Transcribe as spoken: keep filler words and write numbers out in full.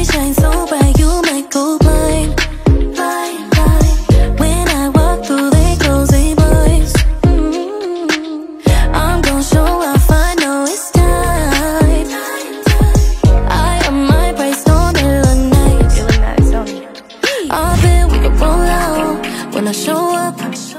They shine so bright, you might go blind, blind, blind. When I walk through, they close their blinds. mm-hmm. I'm gon' show off, I know it's time. I am my price, don't it look nice? It look nice, don't it? All day we can roll out when I show up.